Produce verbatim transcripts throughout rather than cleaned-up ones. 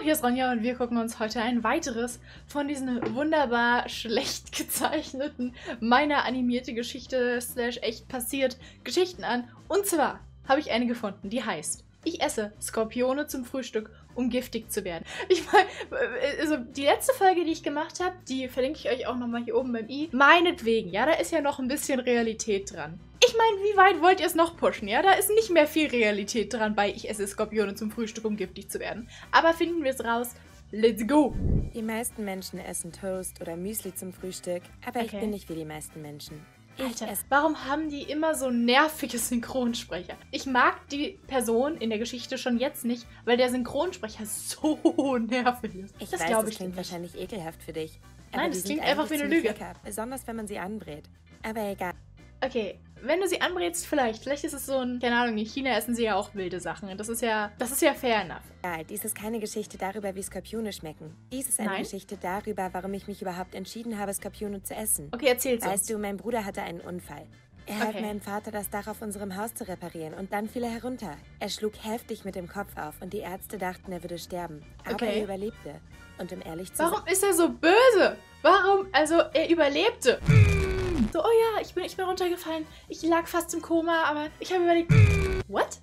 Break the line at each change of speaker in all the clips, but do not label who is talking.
hier ist Ronja und wir gucken uns heute ein weiteres von diesen wunderbar schlecht gezeichneten, meiner animierte Geschichte slash echt passiert Geschichten an. Und zwar habe ich eine gefunden, die heißt: Ich esse Skorpione zum Frühstück, um giftig zu werden. Ich meine, also die letzte Folge, die ich gemacht habe, die verlinke ich euch auch nochmal hier oben beim i. Meinetwegen, ja, da ist ja noch ein bisschen Realität dran. Ich meine, wie weit wollt ihr es noch pushen, ja? Da ist nicht mehr viel Realität dran bei Ich esse Skorpione zum Frühstück, um giftig zu werden. Aber finden wir es raus. Let's go!
Die meisten Menschen essen Toast oder Müsli zum Frühstück, aber
Okay.
ich bin nicht wie die meisten Menschen. Ich
Alter,
esse
warum haben die immer so nervige Synchronsprecher? Ich mag die Person in der Geschichte schon jetzt nicht, weil der Synchronsprecher so nervig ist.
Ich
das
weiß,
glaube
das
ich
klingt
nicht.
wahrscheinlich ekelhaft für dich.
Nein,
aber
das
die
klingt
sind
einfach wie
eigentlich
eine
ziemlich
Lüge.
lecker, besonders wenn man sie anbrät. Aber egal.
Okay, wenn du sie anbrätst, vielleicht. Vielleicht ist es so ein, keine Ahnung, in China essen sie ja auch wilde Sachen. Und das ist ja, das ist ja fair enough.
Egal, dies ist keine Geschichte darüber, wie Skorpione schmecken. Dies ist eine
Nein?
Geschichte darüber, warum ich mich überhaupt entschieden habe, Skorpione zu essen.
Okay, erzähl's uns.
Weißt du, mein Bruder hatte einen Unfall. Er half
Okay.
meinem Vater, das Dach auf unserem Haus zu reparieren und dann fiel er herunter. Er schlug heftig mit dem Kopf auf und die Ärzte dachten, er würde sterben. Aber
Okay.
er überlebte. Und um ehrlich zu sein...
Warum ist er so böse? Warum? Also, er überlebte. So, oh ja, ich bin, ich bin runtergefallen. Ich lag fast im Koma, aber ich habe überlegt. What?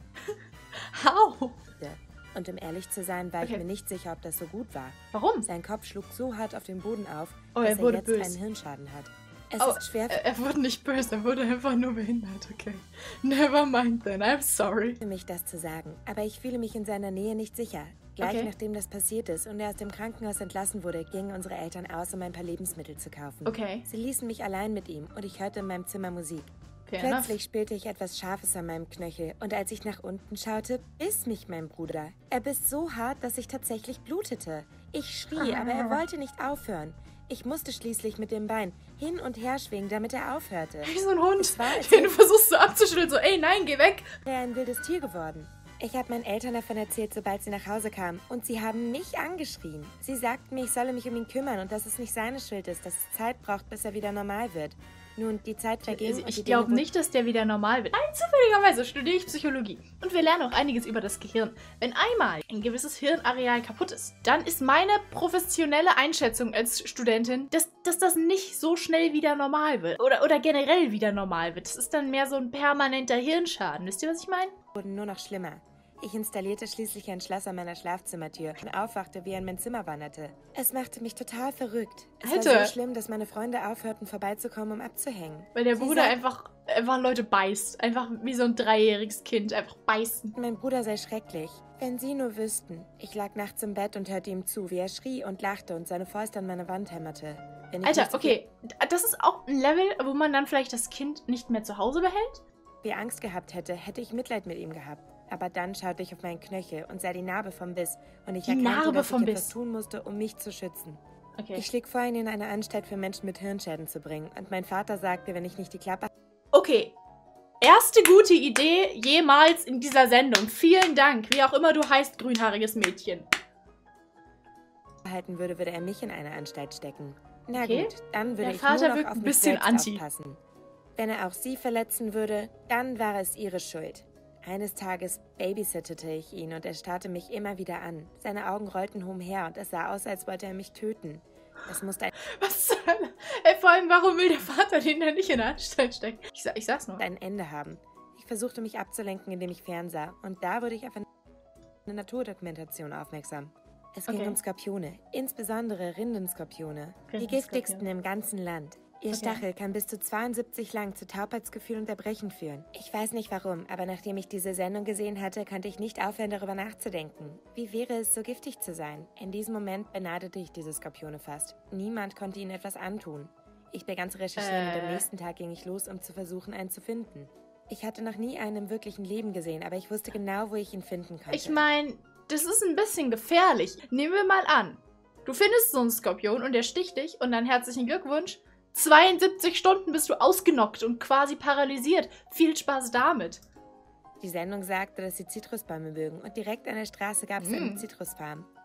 How?
Und um ehrlich zu sein, war
Okay.
ich mir nicht sicher, ob das so gut war.
Warum?
Sein Kopf schlug so hart auf den Boden auf,
Oh,
dass
er wurde
jetzt
böse.
einen Hirnschaden hat. Es
Oh,
ist schwer
er, er wurde nicht böse, er wurde einfach nur behindert, okay. Never mind then, I'm sorry.
für mich, das zu sagen, aber ich fühle mich in seiner Nähe nicht sicher. Gleich
Okay.
nachdem das passiert ist und er aus dem Krankenhaus entlassen wurde, gingen unsere Eltern aus, um ein paar Lebensmittel zu kaufen.
Okay.
Sie ließen mich allein mit ihm und ich hörte in meinem Zimmer Musik.
Fair enough.
Plötzlich spürte ich etwas Scharfes an meinem Knöchel und als ich nach unten schaute, biss mich mein Bruder. Er biss so hart, dass ich tatsächlich blutete. Ich schrie, aber er wollte nicht aufhören. Ich musste schließlich mit dem Bein hin und her schwingen, damit er aufhörte.
Wie so ein Hund,
Es war, als
den du versuchst so abzuschütteln, so, ey, nein, geh weg.
wäre er ein wildes Tier geworden. Ich habe meinen Eltern davon erzählt, sobald sie nach Hause kamen. Und sie haben mich angeschrien. Sie sagten mir, ich solle mich um ihn kümmern und dass es nicht seine Schuld ist, dass es Zeit braucht, bis er wieder normal wird. Nun, die Zeit verging
Also
und
ich
die
glaube
Dinge
nicht, dass der wieder normal wird. Nein, zufälligerweise studiere ich Psychologie. Und wir lernen auch einiges über das Gehirn. Wenn einmal ein gewisses Hirnareal kaputt ist, dann ist meine professionelle Einschätzung als Studentin, dass, dass das nicht so schnell wieder normal wird. Oder, oder generell wieder normal wird. Das ist dann mehr so ein permanenter Hirnschaden. Wisst ihr, was ich meine?
wurden nur noch schlimmer. Ich installierte schließlich ein Schloss an meiner Schlafzimmertür und aufwachte, wie er in mein Zimmer wanderte. Es machte mich total verrückt. Es
Alter.
war so schlimm, dass meine Freunde aufhörten, vorbeizukommen, um abzuhängen.
Weil der
Sie
Bruder
sagt-
einfach, einfach Leute beißt. Einfach wie so ein dreijähriges Kind. Einfach beißen.
Mein Bruder sei schrecklich. Wenn Sie nur wüssten. Ich lag nachts im Bett und hörte ihm zu, wie er schrie und lachte und seine Fäuste an meine Wand hämmerte. Wenn ich
Alter,
nicht so
okay. Das ist auch ein Level, wo man dann vielleicht das Kind nicht mehr zu Hause behält?
viel Angst gehabt hätte, hätte ich Mitleid mit ihm gehabt. Aber dann schaute ich auf meinen Knöchel und sah die Narbe vom Biss. Und ich
Die
erkannte,
Narbe
dass
vom
ich etwas
Biss.
tun musste, um mich zu schützen.
Okay.
Ich schläg vor, ihn in eine Anstalt für Menschen mit Hirnschäden zu bringen. Und mein Vater sagte, wenn ich nicht die Klappe
Okay. Erste gute Idee jemals in dieser Sendung. Vielen Dank. Wie auch immer du heißt, grünhaariges Mädchen.
halten würde, würde er mich in eine Anstalt stecken. Na
Okay.
gut, dann würde
Der
ich
Vater
nur noch
wirkt
auf
ein
mich
bisschen
selbst
anti.
aufpassen. Wenn er auch sie verletzen würde, dann war es ihre Schuld. Eines Tages babysittete ich ihn und er starrte mich immer wieder an. Seine Augen rollten umher und es sah aus, als wollte er mich töten. Es musste
Was zur Hölle? Ey, vor allem, warum will der Vater den denn nicht in eine Anstalt stecken? Ich, sa ich sag's nur.
ein Ende haben. Ich versuchte mich abzulenken, indem ich fernsah. Und da wurde ich auf eine Naturdokumentation aufmerksam. Es ging
Okay.
um Skorpione, insbesondere Rindenskorpione. Die
Rindenskorpione.
giftigsten im ganzen Land. Ihr
Okay.
Stachel kann bis zu zweiundsiebzig lang zu Taubheitsgefühl und Erbrechen führen. Ich weiß nicht warum, aber nachdem ich diese Sendung gesehen hatte, konnte ich nicht aufhören, darüber nachzudenken. Wie wäre es, so giftig zu sein? In diesem Moment beneidete ich diese Skorpione fast. Niemand konnte ihnen etwas antun. Ich begann zu recherchieren und
Äh.
am nächsten Tag ging ich los, um zu versuchen, einen zu finden. Ich hatte noch nie einen im wirklichen Leben gesehen, aber ich wusste genau, wo ich ihn finden konnte.
Ich meine, das ist ein bisschen gefährlich. Nehmen wir mal an, du findest so einen Skorpion und der sticht dich und dann herzlichen Glückwunsch. zweiundsiebzig Stunden bist du ausgenockt und quasi paralysiert. Viel Spaß damit.
Die Sendung sagte, dass sie Zitrusbäume mögen und direkt an der Straße gab es
Mm.
eine Zitrusfarm.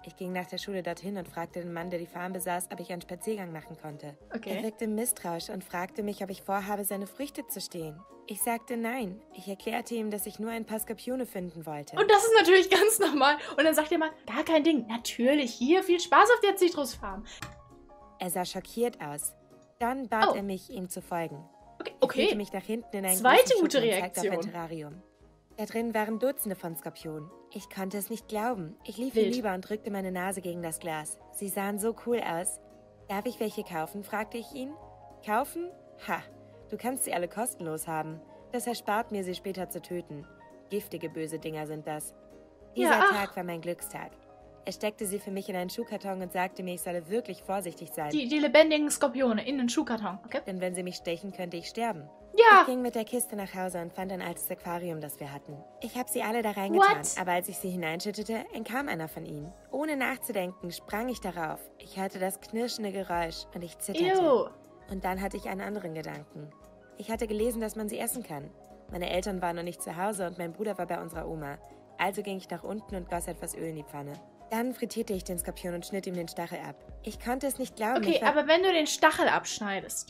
Ich ging nach der Schule dorthin und fragte den Mann, der die Farm besaß, ob ich einen Spaziergang machen konnte.
Okay.
Er wirkte misstrauisch und fragte mich, ob ich vorhabe, seine Früchte zu stehlen. Ich sagte nein. Ich erklärte ihm, dass ich nur ein paar Skorpione finden wollte.
Und das ist natürlich ganz normal. Und dann sagt er mal, gar kein Ding. Natürlich, hier, viel Spaß auf der Zitrusfarm.
Er sah schockiert aus. Dann bat
Oh.
er mich, ihm zu folgen.
Okay,
Er
okay.
führte mich nach hinten in einen
Zweite
großen
gute
Schuppen und zeigte auf ein
Reaktion.
Terrarium. Da drin waren Dutzende von Skorpionen. Ich konnte es nicht glauben. Ich lief
Wild.
hinüber und drückte meine Nase gegen das Glas. Sie sahen so cool aus. Darf ich welche kaufen? Fragte ich ihn. Kaufen? Ha, du kannst sie alle kostenlos haben. Das erspart mir, sie später zu töten. Giftige, böse Dinger sind das. Dieser
Ja, ach.
Tag war mein Glückstag. Er steckte sie für mich in einen Schuhkarton und sagte mir, ich solle wirklich vorsichtig sein.
Die, die lebendigen Skorpione in den Schuhkarton, okay?
Denn wenn sie mich stechen, könnte ich sterben.
Ja.
Ich ging mit der Kiste nach Hause und fand ein altes Aquarium, das wir hatten. Ich habe sie alle da reingetan,
What?
aber als ich sie hineinschüttete, entkam einer von ihnen. Ohne nachzudenken sprang ich darauf. Ich hörte das knirschende Geräusch und ich zitterte.
Ew.
Und dann hatte ich einen anderen Gedanken. Ich hatte gelesen, dass man sie essen kann. Meine Eltern waren noch nicht zu Hause und mein Bruder war bei unserer Oma. Also ging ich nach unten und goss etwas Öl in die Pfanne. Dann frittierte ich den Skorpion und schnitt ihm den Stachel ab. Ich konnte es nicht glauben.
Okay,
ich war
aber wenn du den Stachel abschneidest,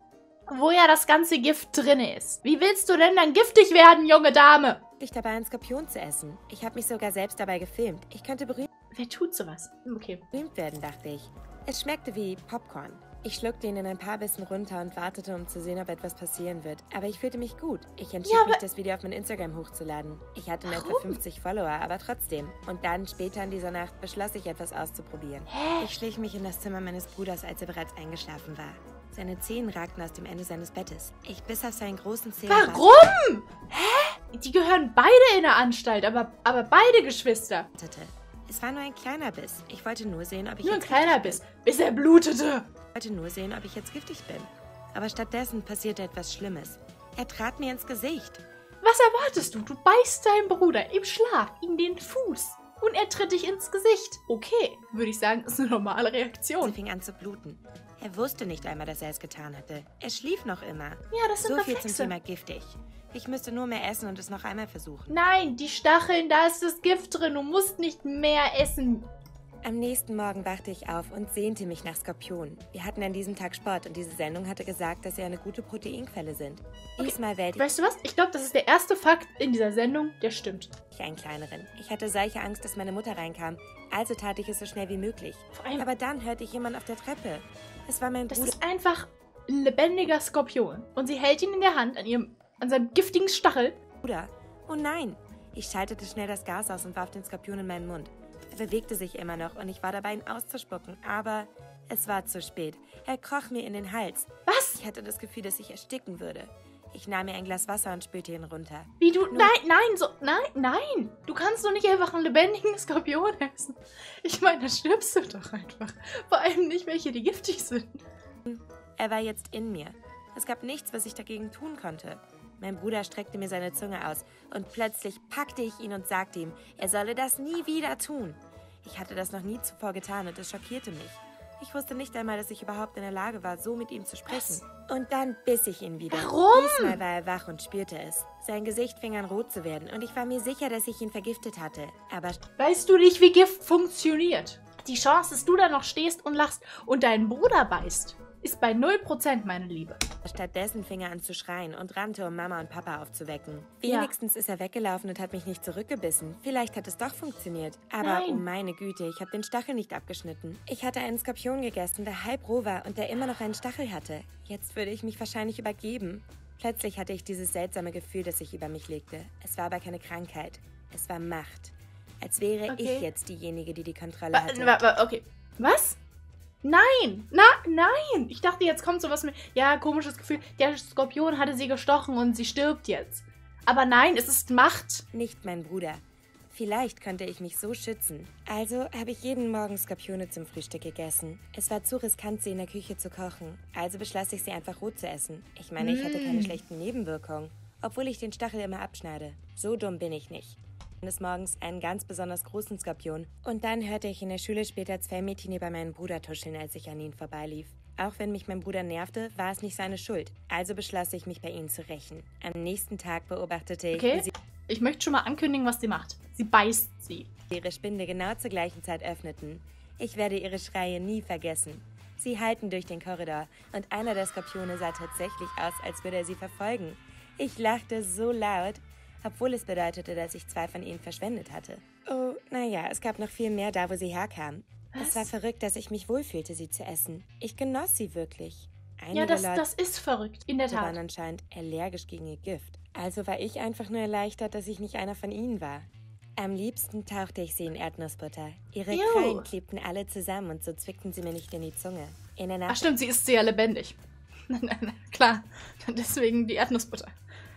wo ja das ganze Gift drin ist, wie willst du denn dann giftig werden, junge Dame?
ich dabei, einen Skorpion zu essen. Ich habe mich sogar selbst dabei gefilmt. Ich könnte berühmt
Wer tut sowas? Okay.
werden, dachte ich. Es schmeckte wie Popcorn. Ich schluckte ihn in ein paar Bissen runter und wartete, um zu sehen, ob etwas passieren wird. Aber ich fühlte mich gut. Ich entschied
Ja,
mich,
aber-
das Video auf mein Instagram hochzuladen. Ich hatte nur etwa
Warum?
fünfzig Follower, aber trotzdem. Und dann, später in dieser Nacht, beschloss ich, etwas auszuprobieren.
Hä?
Ich schlich mich in das Zimmer meines Bruders, als er bereits eingeschlafen war. Seine Zehen ragten aus dem Ende seines Bettes. Ich biss auf seinen großen Zeh. und
Warum? Hä? Die gehören beide in der Anstalt, aber, aber beide Geschwister.
wartete. Es war nur ein kleiner Biss. Ich wollte nur sehen, ob ich
Nur ein
jetzt
kleiner
giftig
Biss, bis er blutete.
Ich wollte nur sehen, ob ich jetzt giftig bin. Aber stattdessen passierte etwas Schlimmes. Er trat mir ins Gesicht.
Was erwartest du? Du beißt deinen Bruder im Schlaf in den Fuß und er tritt dich ins Gesicht. Okay, würde ich sagen, ist eine normale
Sie
Reaktion.
fing an zu bluten. Er wusste nicht einmal, dass er es getan hatte. Er schlief noch immer.
Ja, das sind
So viel zum
Reflexe.
Thema giftig. Ich müsste nur mehr essen und es noch einmal versuchen.
Nein, die Stacheln, da ist das Gift drin. Du musst nicht mehr essen.
Am nächsten Morgen wachte ich auf und sehnte mich nach Skorpionen. Wir hatten an diesem Tag Sport und diese Sendung hatte gesagt, dass sie eine gute Proteinquelle sind. Diesmal wählte
Weißt du was? Ich glaube, das ist der erste Fakt in dieser Sendung, der stimmt.
ich einen kleineren. Ich hatte solche Angst, dass meine Mutter reinkam, also tat ich es so schnell wie möglich.
Vor allem,
Aber dann hörte ich jemanden auf der Treppe. Es war mein
das
Bruder.
ist einfach ein lebendiger Skorpion. Und sie hält ihn in der Hand an ihrem, an seinem giftigen Stachel.
Oh nein! Ich schaltete schnell das Gas aus und warf den Skorpion in meinen Mund. Er bewegte sich immer noch und ich war dabei, ihn auszuspucken, aber es war zu spät. Er kroch mir in den Hals.
Was?
Ich hatte das Gefühl, dass ich ersticken würde. Ich nahm mir ein Glas Wasser und spülte ihn runter.
Wie du. Nein, nein, so. Nein, nein. Du kannst doch nicht einfach einen lebendigen Skorpion essen. Ich meine, da stirbst du doch einfach. Vor allem nicht welche, die giftig sind.
Er war jetzt in mir. Es gab nichts, was ich dagegen tun konnte. Mein Bruder streckte mir seine Zunge aus und plötzlich packte ich ihn und sagte ihm, er solle das nie wieder tun. Ich hatte das noch nie zuvor getan und es schockierte mich. Ich wusste nicht einmal, dass ich überhaupt in der Lage war, so mit ihm zu sprechen. Und dann biss ich ihn wieder.
Warum?
Diesmal war er wach und spürte es. Sein Gesicht fing an rot zu werden und ich war mir sicher, dass ich ihn vergiftet hatte. Aber
Weißt du nicht, wie Gift funktioniert? Die Chance, dass du da noch stehst und lachst und deinen Bruder beißt, ist bei null Prozent, meine Liebe.
stattdessen fing er an zu schreien und rannte, um Mama und Papa aufzuwecken.
Ja.
Wenigstens ist er weggelaufen und hat mich nicht zurückgebissen. Vielleicht hat es doch funktioniert. Aber
Nein.
oh meine Güte, ich habe den Stachel nicht abgeschnitten. Ich hatte einen Skorpion gegessen, der halb roh war und der immer noch einen Stachel hatte. Jetzt würde ich mich wahrscheinlich übergeben. Plötzlich hatte ich dieses seltsame Gefühl, das sich über mich legte. Es war aber keine Krankheit. Es war Macht. Als wäre
Okay.
ich jetzt diejenige, die die Kontrolle
Wa-
hatte.
wa- wa- Okay. Was? Nein! Na, nein! Ich dachte, jetzt kommt sowas mit. Ja, komisches Gefühl. Der Skorpion hatte sie gestochen und sie stirbt jetzt. Aber nein, es ist Macht.
Nicht mein Bruder. Vielleicht könnte ich mich so schützen. Also habe ich jeden Morgen Skorpione zum Frühstück gegessen. Es war zu riskant, sie in der Küche zu kochen. Also beschloss ich, sie einfach roh zu essen. Ich meine, ich hatte keine
Mm.
schlechten Nebenwirkungen. Obwohl ich den Stachel immer abschneide. So dumm bin ich nicht. Eines Morgens einen ganz besonders großen Skorpion. Und dann hörte ich in der Schule später zwei Mädchen über meinen Bruder tuscheln, als ich an ihn vorbeilief. Auch wenn mich mein Bruder nervte, war es nicht seine Schuld. Also beschloss ich, mich bei ihnen zu rächen. Am nächsten Tag beobachtete ich,
Okay.
wie sie
Ich möchte schon mal ankündigen, was sie macht. Sie beißt sie.
Ihre Spinde genau zur gleichen Zeit öffneten. Ich werde ihre Schreie nie vergessen. Sie halten durch den Korridor und einer der Skorpione sah tatsächlich aus, als würde er sie verfolgen. Ich lachte so laut, obwohl es bedeutete, dass ich zwei von ihnen verschwendet hatte. Oh, naja, es gab noch viel mehr da, wo sie herkamen. Es war verrückt, dass ich mich wohlfühlte, sie zu essen. Ich genoss sie wirklich. Einige
Ja, das,
Leute
das ist verrückt, in der Tat.
waren anscheinend allergisch gegen ihr Gift. Also war ich einfach nur erleichtert, dass ich nicht einer von ihnen war. Am liebsten tauchte ich sie in Erdnussbutter. Ihre
Ew.
Krallen klebten alle zusammen und so zwickten sie mir nicht in die Zunge. In der
Ach
Nacht
stimmt, sie ist sehr lebendig. Klar, deswegen die Erdnussbutter.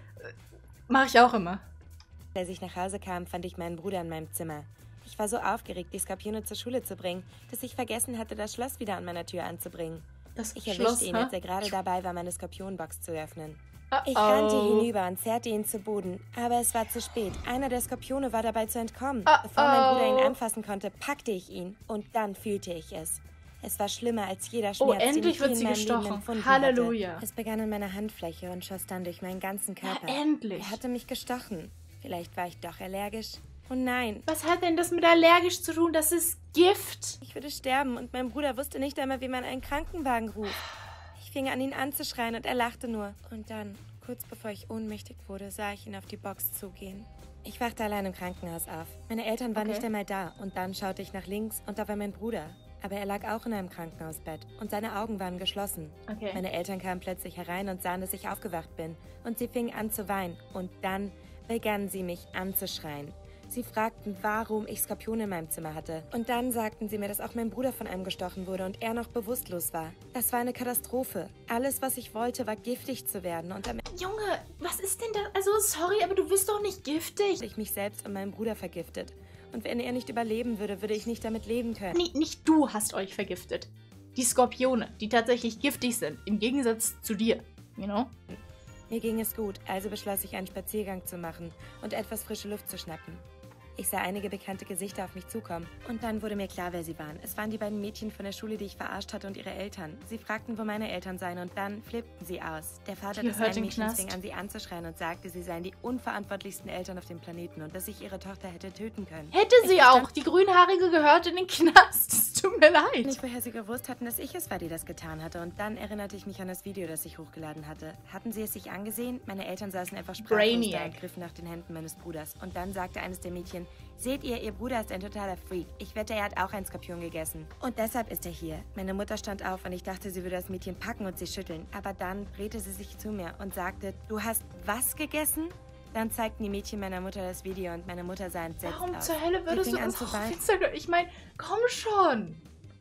Mache ich auch immer.
Als ich nach Hause kam, fand ich meinen Bruder in meinem Zimmer. Ich war so aufgeregt, die Skorpione zur Schule zu bringen, dass ich vergessen hatte, das Schloss wieder an meiner Tür anzubringen.
Das
Ich
Schloss,
erwischte ihn,
hä?
als er gerade dabei war, meine Skorpionbox zu öffnen.
Oh,
Ich
oh.
rannte hinüber und zerrte ihn zu Boden, aber es war zu spät. Einer der Skorpione war dabei zu entkommen.
Oh,
Bevor mein Bruder ihn
oh.
anfassen konnte, packte ich ihn und dann fühlte ich es. Es war schlimmer als jeder Schmerz,
Oh,
den
endlich
ich
wird
je in
sie
meinem Leben
gestochen.
empfunden
Halleluja.
hatte. Es begann in meiner Handfläche und schoss dann durch meinen ganzen Körper.
Ja, endlich.
Er hatte mich gestochen. Vielleicht war ich doch allergisch. Oh nein,
Was hat denn das mit allergisch zu tun? Das ist Gift.
ich würde sterben und mein Bruder wusste nicht einmal, wie man einen Krankenwagen ruft. Ich fing an, ihn anzuschreien und er lachte nur. Und dann, kurz bevor ich ohnmächtig wurde, sah ich ihn auf die Box zugehen. Ich wachte allein im Krankenhaus auf. Meine Eltern waren
Okay.
nicht einmal da und dann schaute ich nach links und da war mein Bruder. Aber er lag auch in einem Krankenhausbett und seine Augen waren geschlossen.
Okay.
Meine Eltern kamen plötzlich herein und sahen, dass ich aufgewacht bin. Und sie fingen an zu weinen. Und dann begannen sie mich anzuschreien. Sie fragten, warum ich Skorpione in meinem Zimmer hatte. Und dann sagten sie mir, dass auch mein Bruder von einem gestochen wurde und er noch bewusstlos war. Das war eine Katastrophe. Alles, was ich wollte, war giftig zu werden. Und am Ende
Junge, was ist denn das? Also, sorry, aber du bist doch nicht giftig.
habe ich mich selbst und meinen Bruder vergiftet. Und wenn er nicht überleben würde, würde ich nicht damit leben können.
Nicht, nicht du hast euch vergiftet. Die Skorpione, die tatsächlich giftig sind. Im Gegensatz zu dir. You know?
Mir ging es gut, also beschloss ich, einen Spaziergang zu machen und etwas frische Luft zu schnappen. Ich sah einige bekannte Gesichter auf mich zukommen. Und dann wurde mir klar, wer sie waren. Es waren die beiden Mädchen von der Schule, die ich verarscht hatte, und ihre Eltern. Sie fragten, wo meine Eltern seien, und dann flippten sie aus. Der Vater
Die
des
hört
einen
den
Mädchens
Knast.
fing an, sie anzuschreien und sagte, sie seien die unverantwortlichsten Eltern auf dem Planeten und dass ich ihre Tochter hätte töten können.
Hätte sie
Ich
auch.
verstand
Die Grünhaarige gehört in den Knast. Es tut mir leid.
nicht, woher sie gewusst hatten, dass ich es war, die das getan hatte. Und dann erinnerte ich mich an das Video, das ich hochgeladen hatte. Hatten sie es sich angesehen? Meine Eltern saßen einfach sprachlos da
Brainiac.
und griffen nach den Händen meines Bruders. Und dann sagte eines der Mädchen, seht ihr, ihr Bruder ist ein totaler Freak. Ich wette, er hat auch einen Skorpion gegessen. Und deshalb ist er hier. Meine Mutter stand auf und ich dachte, sie würde das Mädchen packen und sie schütteln. Aber dann drehte sie sich zu mir und sagte, du hast was gegessen? Dann zeigten die Mädchen meiner Mutter das Video und meine Mutter sah entsetzt
Warum
aus.
zur Hölle würdest
sie
du
fing an
das
zu
auf
weinen
Instagram? Ich meine, komm schon.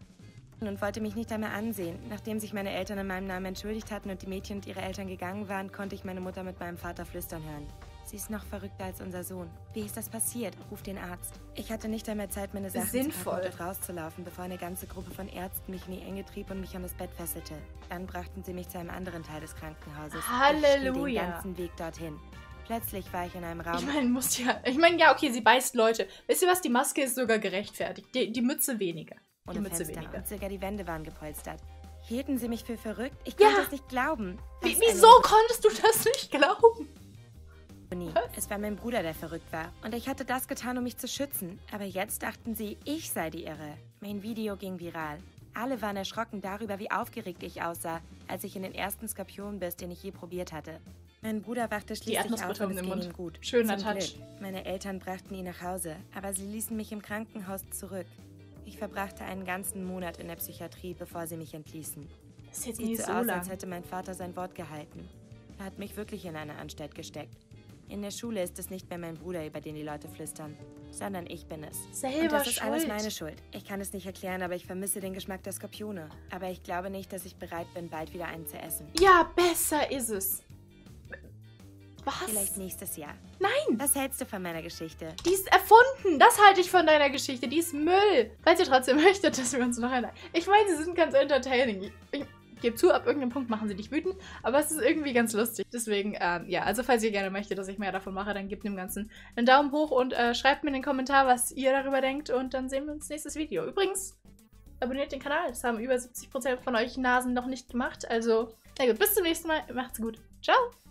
und wollte mich nicht einmal ansehen. Nachdem sich meine Eltern in meinem Namen entschuldigt hatten und die Mädchen und ihre Eltern gegangen waren, konnte ich meine Mutter mit meinem Vater flüstern hören. Sie ist noch verrückter als unser Sohn. Wie ist das passiert? Ruf den Arzt. Ich hatte nicht einmal Zeit, meine Sachen
Sinnvoll.
zu packen und rauszulaufen, bevor eine ganze Gruppe von Ärzten mich in die Enge trieb und mich an das Bett fesselte. Dann brachten sie mich zu einem anderen Teil des Krankenhauses. Ich
Halleluja.
schrie den ganzen Weg dorthin. Plötzlich war ich in einem Raum.
Ich meine, muss ja. Ich meine, ja, okay, sie beißt Leute. Wisst ihr was? Die Maske ist sogar gerechtfertigt. Die, die Mütze weniger. Die
ohne
Mütze
Fenster
weniger.
und sogar die Wände waren gepolstert. Hielten sie mich für verrückt? Ich
Ja.
konnte es nicht glauben.
Wie,
Was eine
wieso konntest du das nicht glauben?
Ironie. Es war mein Bruder, der verrückt war. Und ich hatte das getan, um mich zu schützen. Aber jetzt dachten sie, ich sei die Irre. Mein Video ging viral. Alle waren erschrocken darüber, wie aufgeregt ich aussah, als ich in den ersten Skorpion biss, den ich je probiert hatte. Mein Bruder wachte schließlich auf
Erdnussbutter
und es
im
ging
Mund.
ihm gut.
Schöner
Zum
Touch.
Glück. Meine Eltern brachten ihn nach Hause, aber sie ließen mich im Krankenhaus zurück. Ich verbrachte einen ganzen Monat in der Psychiatrie, bevor sie mich entließen.
Das ist jetzt
Sieht
nicht
so
so
aus,
lang.
als hätte mein Vater sein Wort gehalten. Er hat mich wirklich in eine Anstalt gesteckt. In der Schule ist es nicht mehr mein Bruder, über den die Leute flüstern, sondern ich bin es.
Selber
Und das ist alles
schuld.
meine Schuld. Ich kann es nicht erklären, aber ich vermisse den Geschmack der Skorpione. Aber ich glaube nicht, dass ich bereit bin, bald wieder einen zu essen.
Ja, besser ist es. Was?
Vielleicht nächstes Jahr.
Nein,
Was hältst du von meiner Geschichte?
die ist erfunden. Das halte ich von deiner Geschichte. Die ist Müll. Falls ihr trotzdem möchtet, dass wir uns noch eine... Ich meine, sie sind ganz entertaining. Ich, ich gebe zu, ab irgendeinem Punkt machen sie dich wütend, aber es ist irgendwie ganz lustig. Deswegen, ähm, ja, also falls ihr gerne möchtet, dass ich mehr davon mache, dann gebt dem Ganzen einen Daumen hoch und äh, schreibt mir in den Kommentar, was ihr darüber denkt und dann sehen wir uns nächstes Video. Übrigens, abonniert den Kanal. Das haben über siebzig Prozent von euch Nasen noch nicht gemacht, also, na gut, bis zum nächsten Mal. Macht's gut. Ciao.